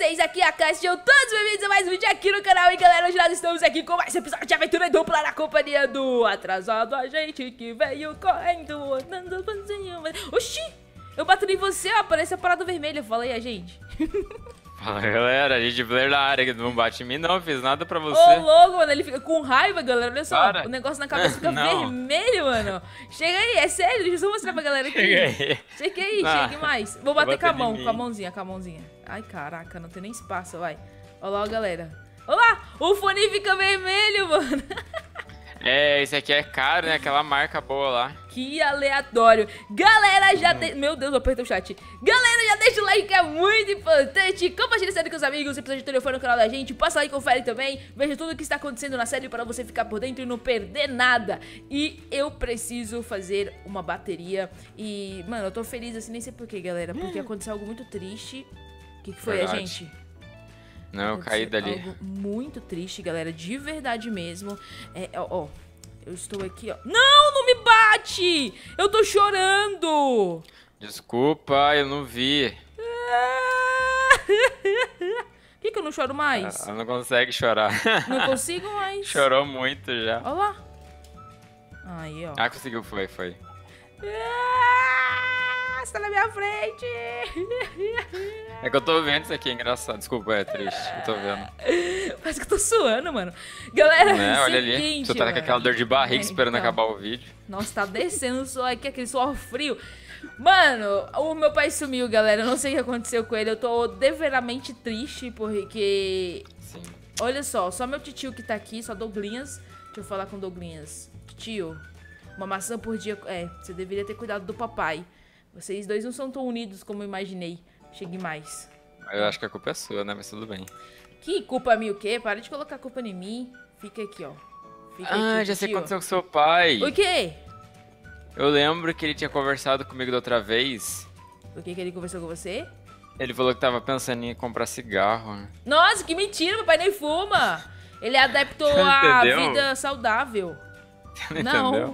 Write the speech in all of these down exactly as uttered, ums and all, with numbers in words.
vocês? Aqui é a Caixa, sejam todos bem-vindos a mais um vídeo aqui no canal. E galera, hoje nós estamos aqui com mais episódio de aventura dupla na companhia do atrasado a gente que veio correndo, andando fazendo... Oxi, eu bato em você, ó, aparece a parada vermelha, fala aí a gente. Fala galera, a gente player na área, que não bate em mim não, fiz nada pra você. Ô louco, mano, ele fica com raiva, galera, olha só, Para. o negócio na cabeça fica Não. vermelho, mano. Chega aí, é sério, deixa eu só mostrar pra galera aqui. Chega aí. Chega aí, Não. chega mais. Vou bater com a bater mão, em mim. com a mãozinha, com a mãozinha. Ai, caraca, não tem nem espaço, vai. Olha lá, ó, galera. Olha lá, o fone fica vermelho, mano. É, esse aqui é caro, né? Aquela marca boa lá. Que aleatório. Galera, já... De... Meu Deus, eu apertei o chat. Galera, já deixa o like que é muito importante. Compartilha a série com os amigos. Se precisar de telefone no canal da gente, passa lá e confere também. Veja tudo o que está acontecendo na série para você ficar por dentro e não perder nada. E eu preciso fazer uma bateria. E, mano, eu tô feliz assim, nem sei porquê, galera. Porque aconteceu algo muito triste. O que, que foi, Verdade. a gente? Não, eu Aconteceu caí dali. algo muito triste, galera, de verdade mesmo. É, ó, ó, eu estou aqui, ó. Não, não me bate! Eu tô chorando! Desculpa, eu não vi. Por que, que eu não choro mais? Ela não consegue chorar. Não consigo mais. Chorou muito já. Olha lá. Aí, ó. Ah, conseguiu, foi, foi. Ah, você tá na minha frente! É que eu tô vendo isso aqui, é engraçado. Desculpa, é triste, eu tô vendo. Parece que eu tô suando, mano. Galera, Né? Olha ali, seguinte, você tá com mano. aquela dor de barriga É, esperando então. acabar o vídeo. Nossa, tá descendo o suor aqui, aquele suor frio. Mano, o meu pai sumiu, galera. Eu não sei o que aconteceu com ele. Eu tô deveramente triste, porque... Sim. Olha só, só meu tio que tá aqui, só Douglinhas. Deixa eu falar com Douglinhas. Tio, uma maçã por dia... É, você deveria ter cuidado do papai. Vocês dois não são tão unidos como eu imaginei. Chegue mais. Eu acho que a culpa é sua, né? Mas tudo bem. Que culpa minha o quê? Para de colocar culpa em mim. Fica aqui, ó. Fica Ah, aqui, já sei o que tio. aconteceu com seu pai. O quê? Eu lembro que ele tinha conversado comigo da outra vez. O que que ele conversou com você? Ele falou que tava pensando em comprar cigarro. Nossa, que mentira, papai nem fuma. Ele é adepto à Entendeu? vida saudável. Não Não. entendeu?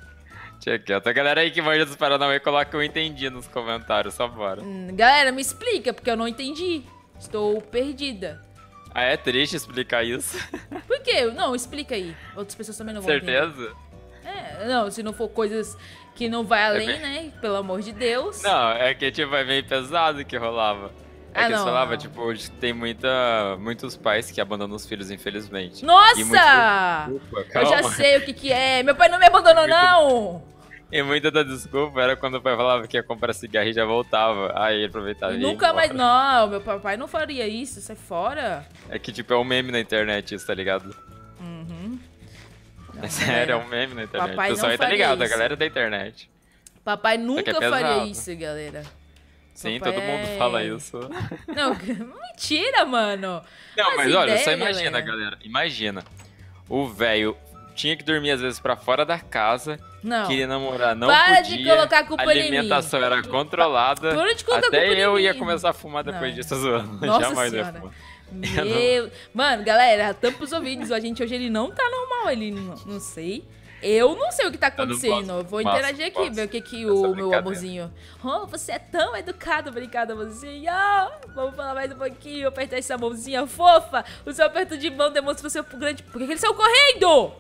Tinha quieto. A galera aí que manja dos Paranauê, coloca eu entendi nos comentários, só bora. Hum, Galera, me explica, porque eu não entendi. Estou perdida. Ah, é triste explicar isso. Por quê? Não, explica aí. Outras pessoas também não vão entender. Certeza? É, não, se não for coisas que não vai além, bem- né? Pelo amor de Deus. Não, é que tipo, é meio pesado que rolava. É Ah, que eles não, falavam, não. tipo, de- tem muita, muitos pais que abandonam os filhos, infelizmente. E Nossa! muita desculpa, Eu já calma. sei o que que é. Meu pai não me abandonou, não. E muita da desculpa era quando o pai falava que ia comprar cigarro e já voltava. Aí ele aproveitava E e ia nunca mais... embora. Não, meu papai não faria isso. Sai fora. É que tipo, é um meme na internet isso, tá ligado? Uhum. Não, É sério, é galera, um meme na internet. papai O pessoal não aí tá faria ligado, a isso. galera da internet. Papai é nunca faria pesado. isso, galera. Sim, Papai todo mundo é- fala isso. Não, mentira, mano. Não, As mas olha, só ideias, imagina, galera. Imagina. O velho tinha que dormir às vezes pra fora da casa, Não. queria namorar, não Para de podia. colocar a culpa a em mim. alimentação era controlada. Para de colocar a Até culpa em eu ia mim. começar a fumar depois Não. disso zoando. Nossa Jamais ia senhora. fumar. Meu... Mano, galera, tampa os ouvidos. A gente hoje ele não tá normal. Ele não, não sei. Eu não sei o que tá Eu não acontecendo. posso. Eu vou Posso, interagir aqui, posso. ver o que que Essa o meu brincadeira. amorzinho... Oh, você é tão educado. Obrigada, amorzinho. Vamos falar mais um pouquinho. Apertar essa mãozinha fofa. O seu aperto de mão demonstra o seu grande... Por que que ele saiu correndo?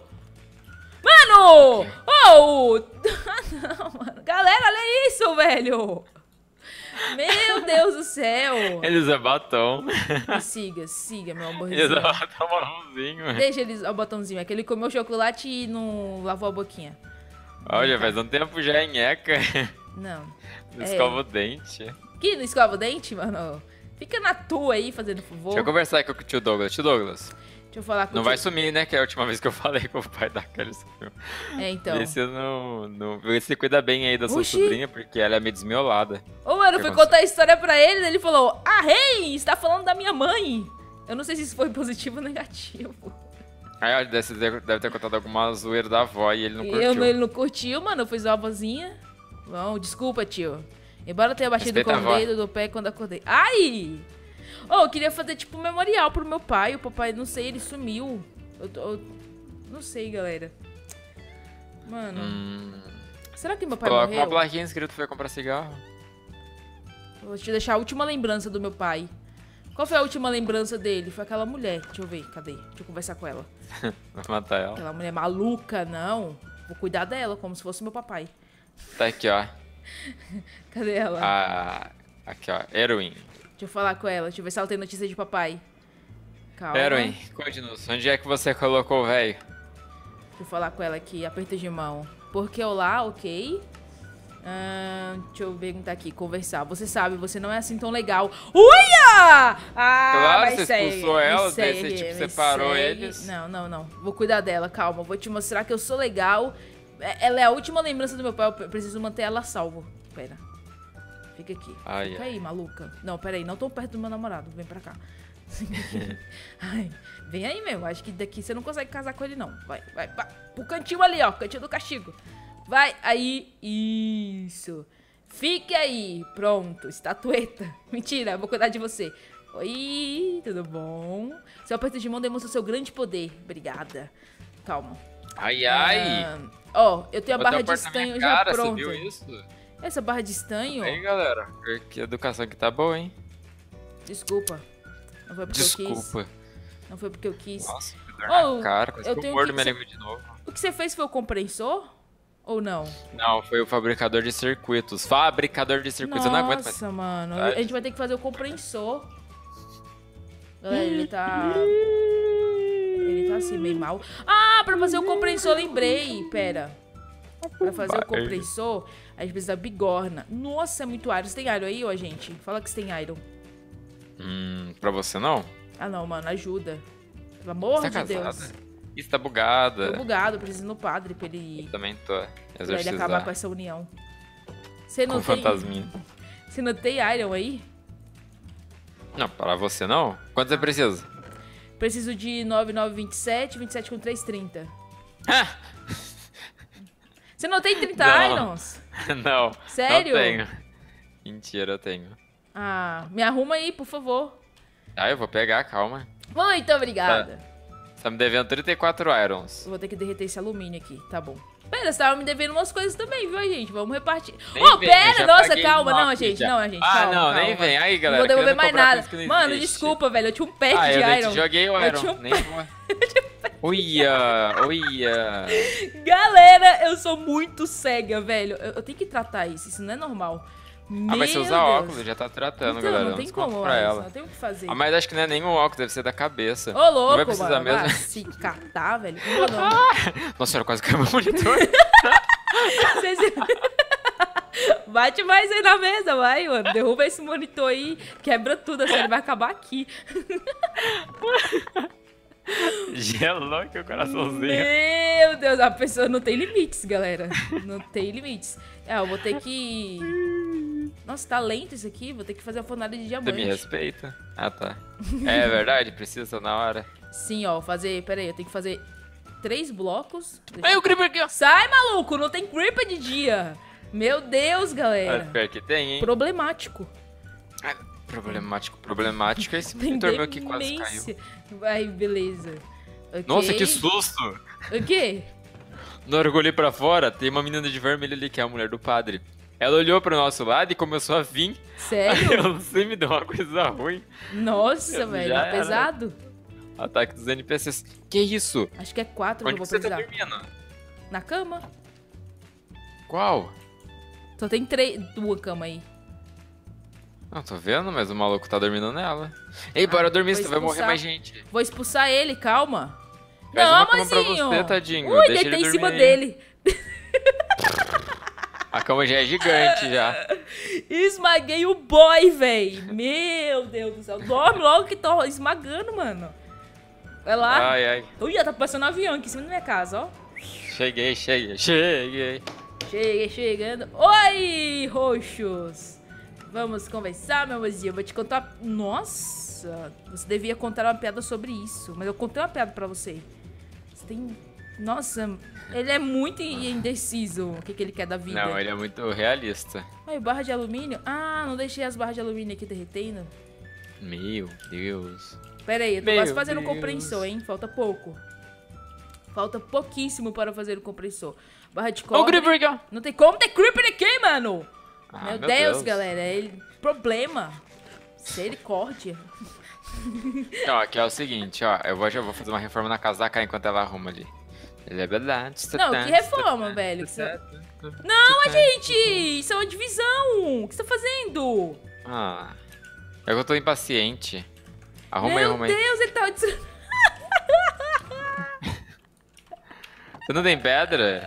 Mano! Oh! Não, mano. Galera, olha isso, velho. Meu Deus do céu. Eles é batom. Me siga, siga, meu amorzinho. Eles é batom marronzinho. Deixa eles o botãozinho. É que ele comeu chocolate e não lavou a boquinha. Olha, faz um tempo já é nheca. Não. Não É. escova o dente. Que não escova o dente, mano? Fica na tua aí, fazendo favor. Deixa eu conversar aqui com o tio Douglas. Tio Douglas, Deixa eu falar com não o vai tio- sumir, né? Que é a última vez que eu falei com o pai da Kelly sumiu. É, então. Vê se não, não. Vê se você cuida bem aí da sua Oxi. sobrinha, porque ela é meio desmiolada. Ô, mano, eu que fui aconteceu? contar a história pra ele, ele falou: Ah, rei, está falando da minha mãe. Eu não sei se isso foi positivo ou negativo. Aí ó, deve ter, deve ter contado alguma zoeira da avó e ele não curtiu. Eu, não- ele não curtiu, mano. Eu fiz uma vozinha. Não, desculpa, tio. Embora eu tenha batido Respeita com a o avó. dedo do pé quando acordei. Ai! Oh, eu queria fazer tipo um memorial pro meu pai. O papai, não sei, ele sumiu. Eu, tô- eu não sei, galera. Mano, Hum, será que meu pai coloca morreu? uma plaquinha escrito que foi comprar cigarro. Vou te deixar a última lembrança do meu pai. Qual foi a última lembrança dele? Foi aquela mulher. Deixa eu ver, cadê? Deixa eu conversar com ela. Vai matar ela. Aquela mulher maluca, não. Vou cuidar dela, como se fosse meu papai. Tá aqui, ó. Cadê ela? Ah, aqui, ó. Heroin. Deixa eu falar com ela. Deixa eu ver se ela tem notícia de papai. Calma. Heroin, conte-nos. Onde é que você colocou o velho? Deixa eu falar com ela aqui. Aperto de mão. Porque olá, ok. Ah, deixa eu perguntar aqui, conversar. Você sabe, você não é assim tão legal. Uia! Ah, Claro, mas você expulsou segue, ela, me daí você, segue, tipo, me separou segue. eles. Não, não, não. Vou cuidar dela, calma. Vou te mostrar que eu sou legal. É- Ela é a última lembrança do meu pai. Eu preciso manter ela a salvo. Pera. Fica aqui. Ai, Fica ai. aí, maluca. Não, pera aí. Não tô perto do meu namorado. Vem pra cá. Ai, vem aí mesmo. Acho que daqui você não consegue casar com ele, não. Vai, vai, vai. Pro cantinho ali, ó. Cantinho do castigo. Vai, aí. Isso. Fique aí. Pronto. Estatueta. Mentira, eu vou cuidar de você. Oi, tudo bom? Seu aperto de mão demonstra seu grande poder. Obrigada. Calma. Ai, ai. Ah, Ó, eu tenho a Botei barra a de porta na minha estanho já cara, pronta. Você viu isso? Essa barra de estanho... Aí, galera. Que educação que tá boa, hein? Desculpa. Não foi porque eu quis. Desculpa. Não foi porque eu quis. Nossa, que dor Oh, na cara. Quase eu que tenho eu mordo que- minha língua de novo. O que você fez foi o compressor? Ou não? Não, foi o fabricador de circuitos. Fabricador de circuitos. Eu não aguento mais. Nossa, mano. Ai. A gente vai ter que fazer o compressor. Galera, ele tá... Ele tá assim, meio mal. Ah, pra fazer o compressor, lembrei. Pera. Pra fazer o Vai. compressor, a gente precisa da bigorna. Nossa, é muito iron. Você tem iron aí, ô, gente? Fala que você tem iron. Hum, pra você não? Ah, não, mano. Ajuda. Pelo amor Você de tá Deus. casada? Isso tá bugada. Tô bugado, preciso ir no padre pra ele... Eu também tô. Pra ele Exorcizar. acabar com essa união. Você não Com tem... fantasminha. Você não tem iron aí? Não, pra você não? Quanto você precisa? Preciso de nove nove vinte e sete, vinte e sete com três trinta. Ah! Você não tem trinta Não. irons? Não. Sério? Não tenho. Mentira, eu tenho. Ah, me arruma aí, por favor. Ah, eu vou pegar, calma. Muito obrigada. Você tá me devendo trinta e quatro irons. Eu vou ter que derreter esse alumínio aqui, tá bom. Pera, você tava me devendo umas coisas também, viu, gente? Vamos repartir. Nem Ô, vem, eu pera, já nossa, paguei calma. nove Não, gente, já. não, gente, Ah, calma, não, nem calma. vem. Aí, Não galera. vou devolver querendo mais cobrar nada. coisa que não Mano, existe. desculpa, velho. Eu tinha um pack Ah, de eu nem iron. te joguei o Eu iron. tinha um Nem vou. Uia, uia. Galera, eu sou muito cega, velho. Eu, eu tenho que tratar isso, isso não é normal. Ah, mas você Meu usa Deus. óculos, já tá tratando, Então, galera. não tem desconto como, pra Alisson, ela. eu tenho o que fazer. Ah, mas acho que não é nenhum óculos, deve ser da cabeça. Ô, Não vai louco, precisar mano. mesmo. Vai se catar, velho. Não, não. Nossa senhora, quase caiu meu monitor. Vocês... Bate mais aí na mesa, vai, mano. Derruba esse monitor aí. Quebra tudo, a série vai acabar aqui. Gelou que o coraçãozinho. Meu Deus, a pessoa não tem limites, galera. Não tem limites. É, eu vou ter que... Nossa, tá lento isso aqui. Vou ter que fazer a fornalha de Você diamante. me respeita? Ah, tá. É verdade, precisa na hora. Sim, ó, fazer... Pera aí, eu tenho que fazer três blocos. Deixa Aí eu- o creeper aqui, ó. Sai, maluco! Não tem creeper de dia! Meu Deus, Ah, galera. pior que tem, hein? Problemático. Ah, Problemático, problemático. Esse Tem monitor meu que quase demência. caiu. Ai, beleza. Ok. Nossa, que susto! O quê? Na hora que eu olhei pra fora, tem uma menina de vermelho ali, que é a mulher do padre. Ela olhou pro nosso lado e começou a vir. Aí Sério? eu não sei, me deu uma coisa ruim. Nossa, Já velho. era. Pesado? Ataque dos N P Cs. Que isso? Acho que é quatro que eu Onde vou que você tá precisar. dormindo? Na cama? Qual? Só tem três... Duas camas aí. Não, tô vendo, mas o maluco tá dormindo nela. Ei, bora dormir, vou senão vai morrer expulsar. mais gente. Vou expulsar ele, calma. Faz não, uma cama pra amorzinho. você, tadinho. Ui, Deixa ele deitei em dormir cima aí. dele. A cama já é gigante já. Esmaguei o boy, véi. Meu Deus do céu. Dorme logo que tô esmagando, mano. Vai lá. Ai, ai. Ui, já tá passando um avião aqui em cima da minha casa, ó. Cheguei, cheguei, cheguei. Cheguei, chegando. Oi, roxos. Vamos conversar, meu amorzinho. Eu vou te contar... Nossa, você devia contar uma piada sobre isso. Mas eu contei uma piada pra você. Você tem... Nossa, ele é muito indeciso. O que, que ele quer da vida. Não, ele é muito realista. Ai, barra de alumínio. Ah, não deixei as barras de alumínio aqui derretendo. Meu Deus. Pera aí, eu tô Meu quase fazendo o Deus. compressor, hein? Falta pouco. Falta pouquíssimo para fazer o compressor. Barra de Ó o cobre. creeper aqui, ó. Não tem como ter creeper aqui, mano. Ah, meu, meu Deus, Deus. galera. Ele... Problema. Misericórdia. Então, aqui é o seguinte, ó. Eu vou, já vou fazer uma reforma na casa da Kai enquanto ela arruma ali. É verdade. Não, que reforma, velho? Que você... Não, a gente! Isso é uma divisão! O que você tá fazendo? Ah. É que eu tô impaciente. Arruma aí, Meu arruma aí. Deus, ele tava... des- Você não tem pedra?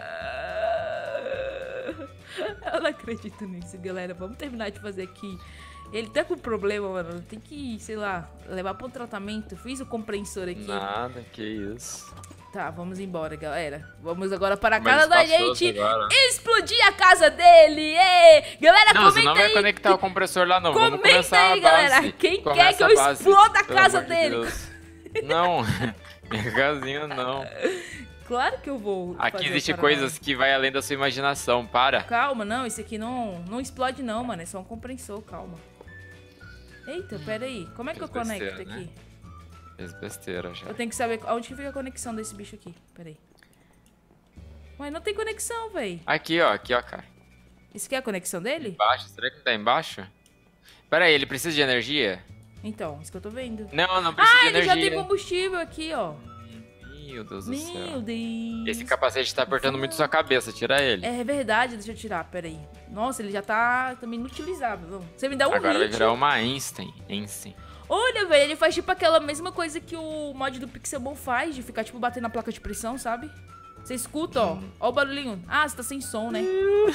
Eu não acredito nisso, galera. Vamos terminar de fazer aqui. Ele tá com problema, mano. Tem que, sei lá, levar pra um tratamento. Fiz o compressor aqui. Nada, que isso. Tá, vamos embora, galera. Vamos agora para a Mais casa da espaçoso gente agora. explodir a casa dele. Ê! Galera, Não, comenta você não vai aí. conectar o compressor lá, não. Vamos Comenta começar aí, a base. galera. Quem Começa quer que eu a base, exploda a pelo casa amor de dele? Deus. Não, minha casinha não. Claro que eu vou. Aqui fazer existem o coisas que vai além da sua imaginação, para. Calma, não, esse aqui não, não explode não, mano. É só um compressor, calma. Eita, pera aí. Como é que eu Fez conecto besteira, aqui? né? Fez besteira já. Eu tenho que saber onde que fica a conexão desse bicho aqui. Pera aí. Ué, não tem conexão, véi. Aqui, ó, aqui, ó, cara. Isso aqui é a conexão dele? Embaixo, será que não tá embaixo? Pera aí, ele precisa de energia? Então, isso que eu tô vendo. Não, não precisa Ah, de ele já energia. tem combustível aqui, ó. Meu Deus do Meu céu. Deus. Esse capacete tá apertando muito sua cabeça, tira ele. É verdade, deixa eu tirar, pera aí. Nossa, ele já tá também inutilizável. Vamos. Você me dá um Agora vai hit. virar uma Einstein. Einstein. Olha, velho, ele faz tipo aquela mesma coisa que o mod do Pixelmon faz, de ficar tipo batendo na placa de pressão, sabe? Você escuta, ó. Ó o barulhinho. Ah, você tá sem som, né?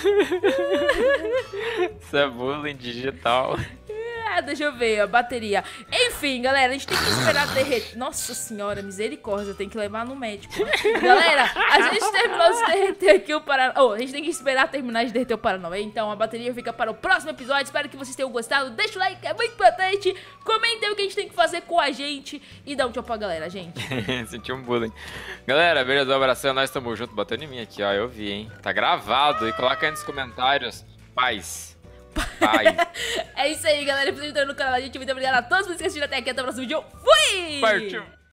Isso é bullying digital. Ah, deixa eu ver, a bateria. Enfim, galera, a gente tem que esperar derreter. Nossa senhora, misericórdia, tem que levar no médico. Galera, a gente terminou de derreter aqui o Paranauê. Oh, a gente tem que esperar terminar de derreter o Paranauê. Então a bateria fica para o próximo episódio. Espero que vocês tenham gostado. Deixa o like, é muito importante. Comentem o que a gente tem que fazer com a gente. E dá um tchau pra galera, gente. Senti um bullying. Galera, beleza, um abração. Nós estamos juntos. Bateu em mim aqui, ó. Eu vi, hein. Tá gravado. E coloca aí nos comentários. Paz. Paz. É isso aí, galera. Se você no canal da gente, muito obrigada a todos por assistindo até aqui. Até o próximo vídeo. Fui! Partiu.